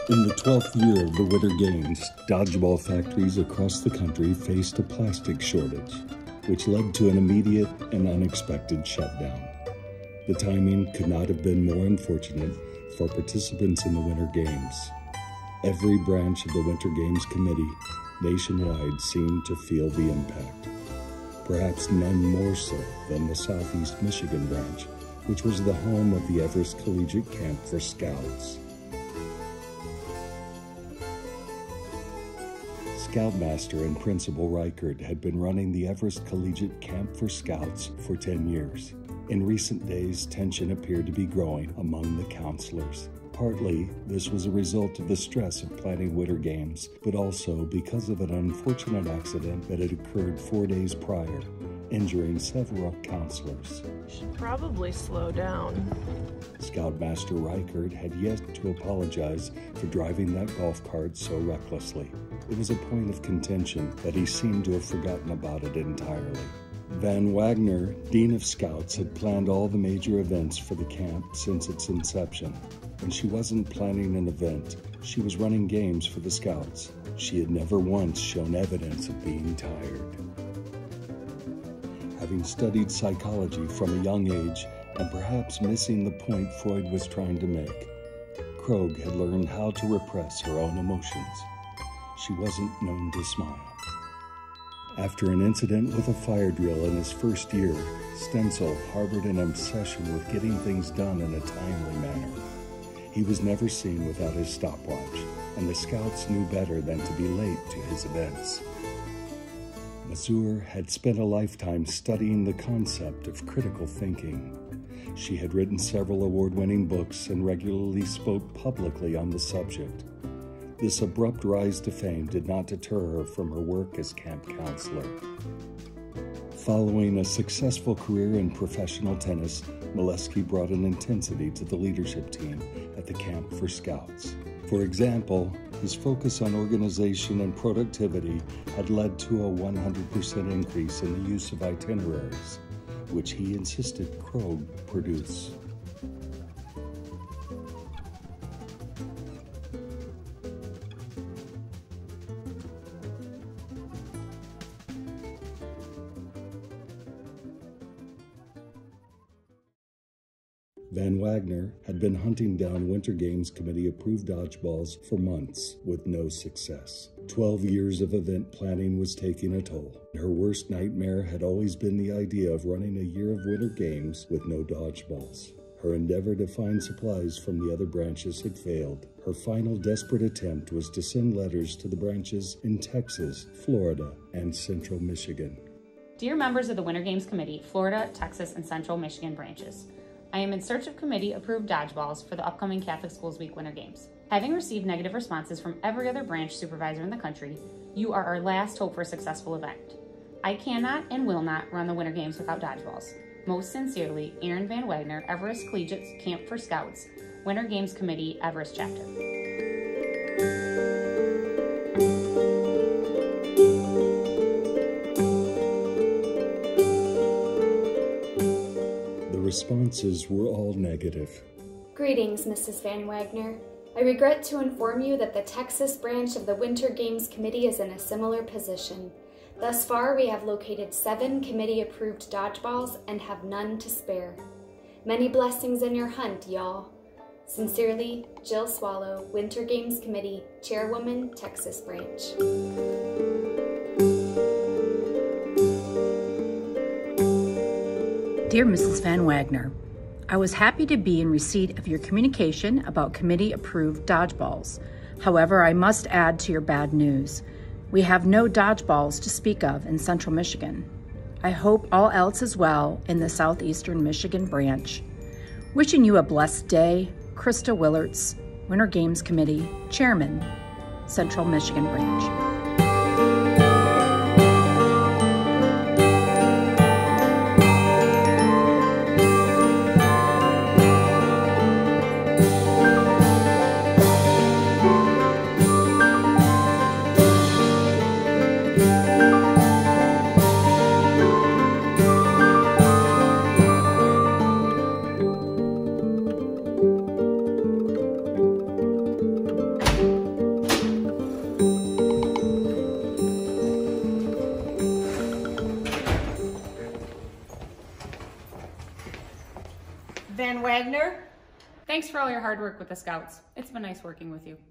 In the 12th year of the Winter Games, dodgeball factories across the country faced a plastic shortage, which led to an immediate and unexpected shutdown. The timing could not have been more unfortunate for participants in the Winter Games. Every branch of the Winter Games Committee nationwide seemed to feel the impact. Perhaps none more so than the Southeast Michigan branch, which was the home of the Everest Collegiate Camp for Scouts. Scoutmaster and Principal Reichert had been running the Everest Collegiate Camp for Scouts for 10 years. In recent days, tension appeared to be growing among the counselors. Partly, this was a result of the stress of planning Winter Games, but also because of an unfortunate accident that had occurred 4 days prior, injuring several counselors. Should probably slow down. Scoutmaster Reichert had yet to apologize for driving that golf cart so recklessly. It was a point of contention that he seemed to have forgotten about it entirely. Van Wagner, Dean of Scouts, had planned all the major events for the camp since its inception. When she wasn't planning an event, she was running games for the Scouts. She had never once shown evidence of being tired. Having studied psychology from a young age, and perhaps missing the point Freud was trying to make, Krogh had learned how to repress her own emotions. She wasn't known to smile. After an incident with a fire drill in his first year, Stenzel harbored an obsession with getting things done in a timely manner. He was never seen without his stopwatch, and the Scouts knew better than to be late to his events. Mazur had spent a lifetime studying the concept of critical thinking. She had written several award-winning books and regularly spoke publicly on the subject. This abrupt rise to fame did not deter her from her work as camp counselor. Following a successful career in professional tennis, Molesky brought an intensity to the leadership team at the Camp for Scouts. For example, his focus on organization and productivity had led to a 100% increase in the use of itineraries, which he insisted Krogh produce. Van Wagner had been hunting down Winter Games Committee-approved dodgeballs for months with no success. 12 years of event planning was taking a toll. Her worst nightmare had always been the idea of running a year of Winter Games with no dodgeballs. Her endeavor to find supplies from the other branches had failed. Her final desperate attempt was to send letters to the branches in Texas, Florida, and Central Michigan. Dear members of the Winter Games Committee, Florida, Texas, and Central Michigan branches, I am in search of committee-approved dodgeballs for the upcoming Catholic Schools Week Winter Games. Having received negative responses from every other branch supervisor in the country, you are our last hope for a successful event. I cannot and will not run the Winter Games without dodgeballs. Most sincerely, Aaron Van Wagner, Everest Collegiate Camp for Scouts, Winter Games Committee, Everest Chapter. Responses were all negative. Greetings, Mrs. Van Wagner. I regret to inform you that the Texas branch of the Winter Games Committee is in a similar position. Thus far, we have located 7 committee-approved dodgeballs and have none to spare. Many blessings in your hunt, y'all. Sincerely, Jill Swallow, Winter Games Committee, Chairwoman, Texas Branch. Dear Mrs. Van Wagner, I was happy to be in receipt of your communication about committee-approved dodgeballs. However, I must add to your bad news. We have no dodgeballs to speak of in Central Michigan. I hope all else is well in the Southeastern Michigan branch. Wishing you a blessed day, Krista Willertz, Winter Games Committee, Chairman, Central Michigan branch. Van Wagner. Thanks for all your hard work with the Scouts. It's been nice working with you.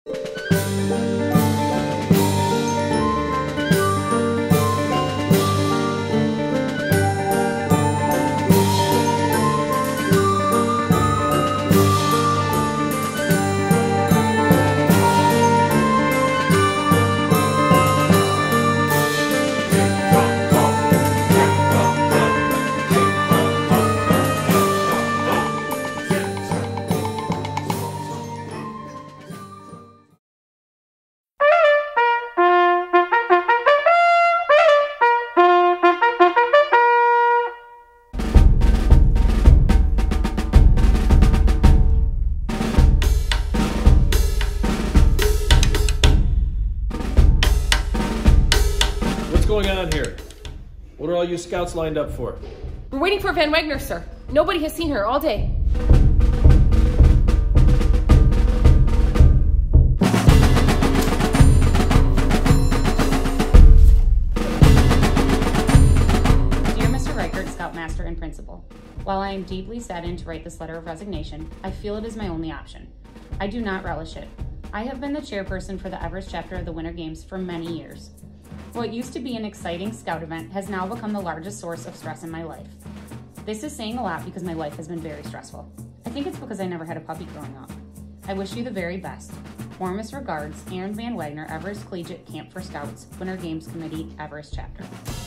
What's going on here? What are all you Scouts lined up for? We're waiting for Van Wagner, sir. Nobody has seen her all day. Dear Mr. Reichert, Scoutmaster and Principal, while I am deeply saddened to write this letter of resignation, I feel it is my only option. I do not relish it. I have been the chairperson for the Everest chapter of the Winter Games for many years. What used to be an exciting Scout event has now become the largest source of stress in my life. This is saying a lot because my life has been very stressful. I think it's because I never had a puppy growing up. I wish you the very best. Warmest regards, Aaron Van Wagner, Everest Collegiate Camp for Scouts, Winter Games Committee, Everest Chapter.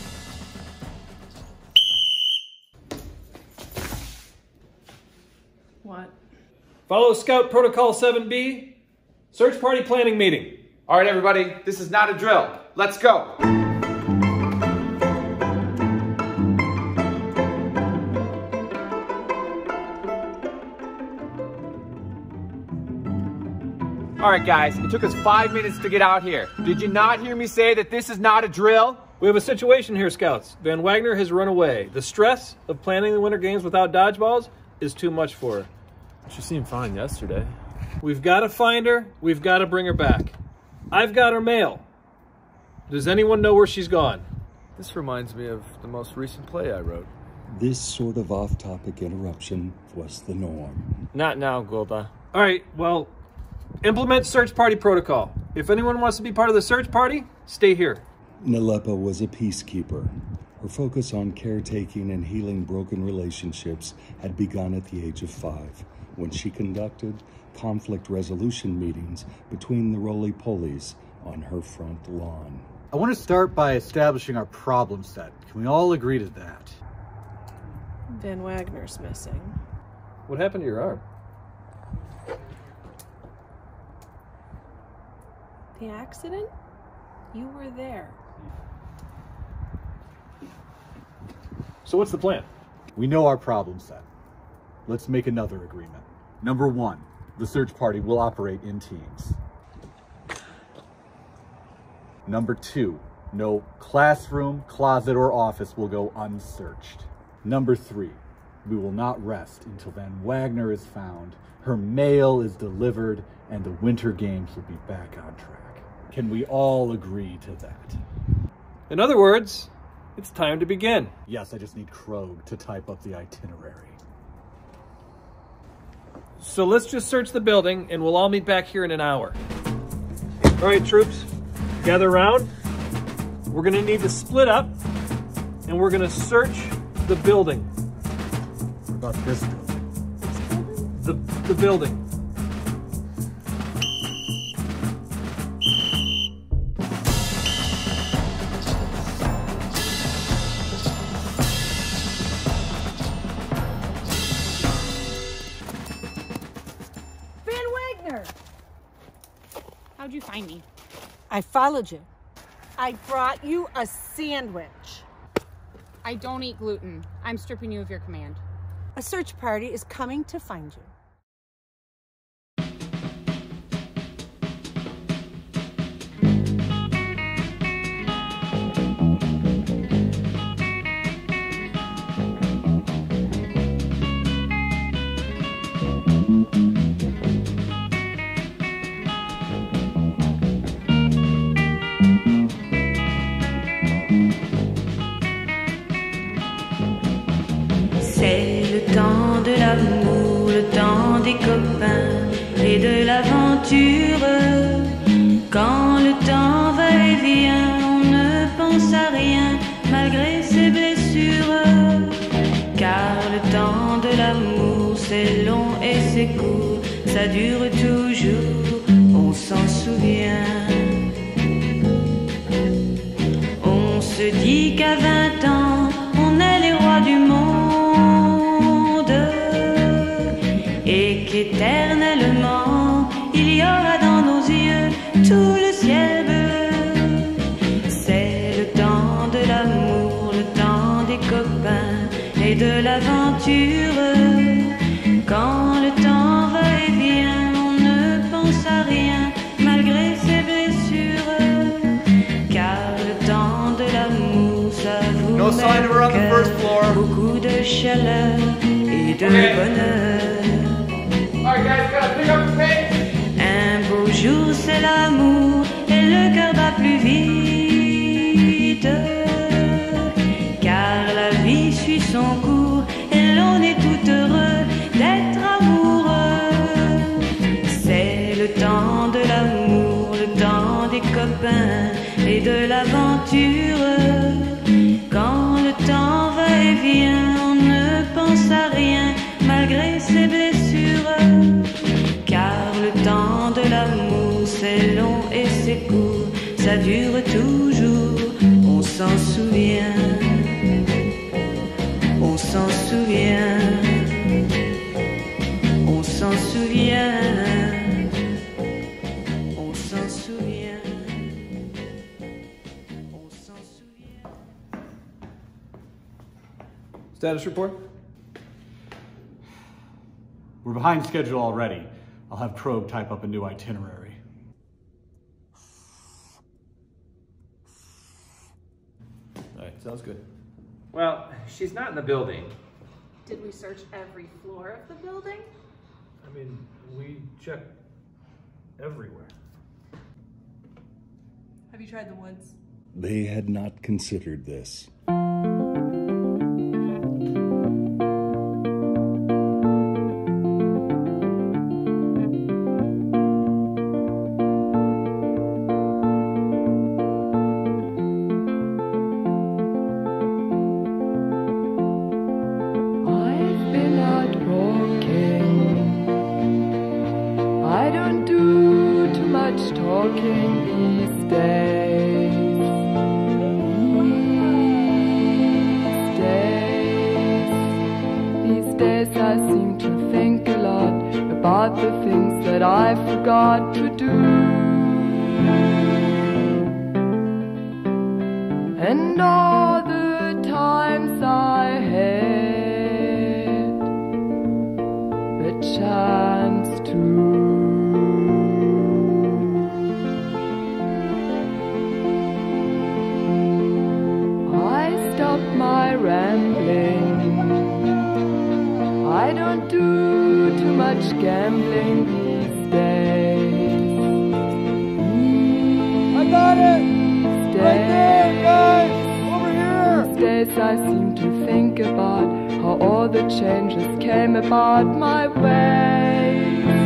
What? Follow Scout Protocol 7B, search party planning meeting. All right, everybody, this is not a drill. Let's go. All right, guys, it took us 5 minutes to get out here. Did you not hear me say that this is not a drill? We have a situation here, Scouts. Van Wagner has run away. The stress of planning the Winter Games without dodgeballs is too much for her. She seemed fine yesterday. We've got to find her. We've got to bring her back. I've got her mail. Does anyone know where she's gone? This reminds me of the most recent play I wrote. This sort of off-topic interruption was the norm. Not now, Golda. All right, well, implement search party protocol. If anyone wants to be part of the search party, stay here. Nalepa was a peacekeeper. Her focus on caretaking and healing broken relationships had begun at the age of 5, when she conducted conflict resolution meetings between the roly-polies on her front lawn. I want to start by establishing our problem set. Can we all agree to that? Van Wagner's missing. What happened to your arm? The accident? You were there. So what's the plan? We know our problem set. Let's make another agreement. Number 1, the search party will operate in teams. Number 2, no classroom, closet, or office will go unsearched. Number 3, we will not rest until Van Wagner is found, her mail is delivered, and the Winter Games will be back on track. Can we all agree to that? In other words, it's time to begin. Yes, I just need Krog to type up the itinerary. So let's just search the building and we'll all meet back here in an hour. All right, troops, gather around. We're gonna need to split up and we're gonna search the building. What about this building? The building. How'd you find me? I followed you. I brought you a sandwich. I don't eat gluten. I'm stripping you of your command. A search party is coming to find you. C'est le temps de l'amour. temps des copains et de l'aventure. Quand le temps va et vient, on ne pense à rien malgré ses blessures. Car le temps de l'amour c'est long et c'est court, ça dure toujours, on s'en souvient. On se dit qu'à 20 ans, on est les rois du monde et qu'éternellement, il y aura dans nos yeux tout le ciel bleu. C'est le temps de l'amour, le temps des copains et de l'aventure. Quand le temps va et vient, on ne pense à rien malgré ses blessures. Car le temps de l'amour, ça vous met au cœur beaucoup de chaleur et de bonheur. Un beau jour c'est l'amour et le cœur bat plus vite. Car la vie suit son cours et l'on est tout heureux d'être amoureux. C'est le temps de l'amour, le temps des copains et de l'aventure. Quand le temps va et vient, on ne pense à rien malgré ses blessures. Car le temps de l'amour c'est long et c'est court, ça dure toujours, on s'en souvient. On s'en souvient, on s'en souvient, on s'en souvient, on s'en souvient. Status report? We're behind schedule already. I'll have Krog type up a new itinerary. All right, sounds good. Well, she's not in the building. Did we search every floor of the building? I mean, we checked everywhere. Have you tried the woods? They had not considered this. Forgot to do, and all the times I had the chance to. I stopped my rambling. I don't do too much gambling these days. I got it! Right there, guys! Over here! These days I seem to think about how all the changes came about my way.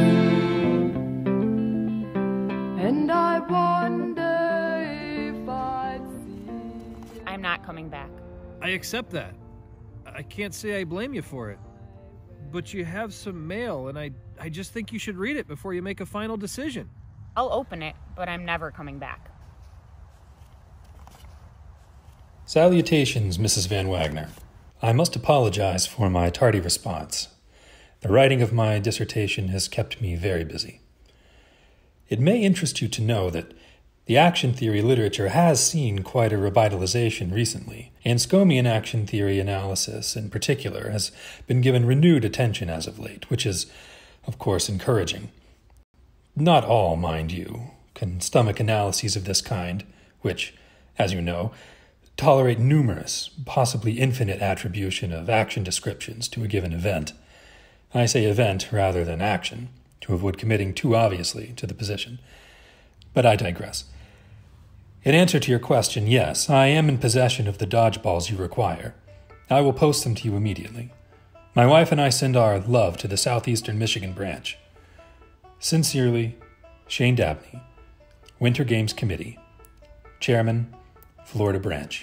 And I wonder if I'd see. I'm not coming back. I accept that. I can't say I blame you for it. But you have some mail, and I just think you should read it before you make a final decision. I'll open it, but I'm never coming back. Salutations, Mrs. Van Wagner. I must apologize for my tardy response. The writing of my dissertation has kept me very busy. It may interest you to know that the action theory literature has seen quite a revitalization recently, and Scomian action theory analysis in particular has been given renewed attention as of late, which is, of course, encouraging. Not all, mind you, can stomach analyses of this kind, which, as you know, tolerate numerous, possibly infinite attribution of action descriptions to a given event. I say event rather than action, to avoid committing too obviously to the position. But I digress. In answer to your question, yes, I am in possession of the dodgeballs you require. I will post them to you immediately. My wife and I send our love to the Southeastern Michigan branch. Sincerely, Shane Dabney, Winter Games Committee, Chairman, Florida Branch.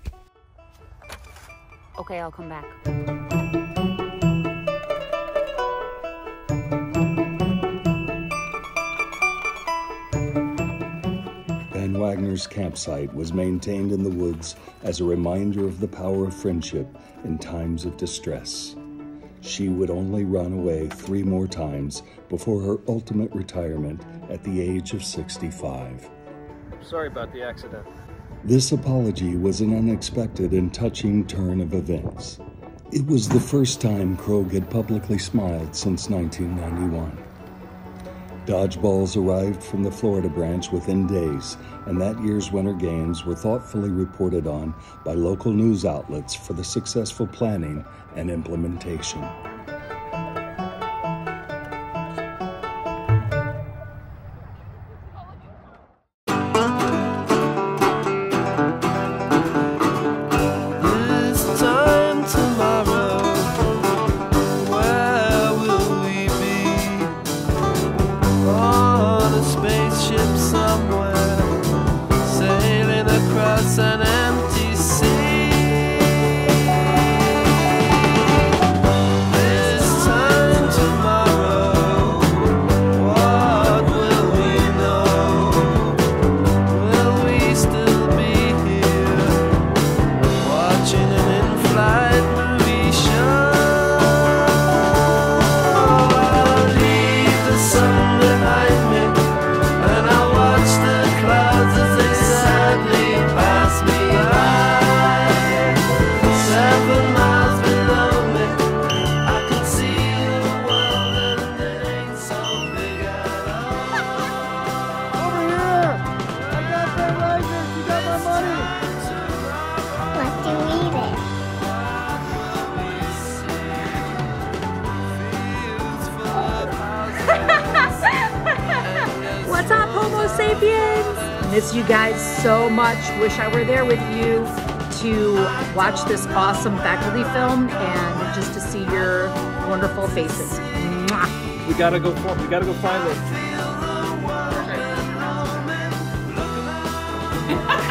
Okay, I'll come back. Van Wagner's campsite was maintained in the woods as a reminder of the power of friendship in times of distress. She would only run away 3 more times before her ultimate retirement at the age of 65. Sorry about the accident. This apology was an unexpected and touching turn of events. It was the first time Krogh had publicly smiled since 1991. Dodgeballs arrived from the Florida branch within days, and that year's Winter Games were thoughtfully reported on by local news outlets for the successful planning and implementation. What's up, Homo sapiens? Miss you guys so much. Wish I were there with you to watch this awesome faculty film and just to see your wonderful faces. Mwah. We gotta go find it.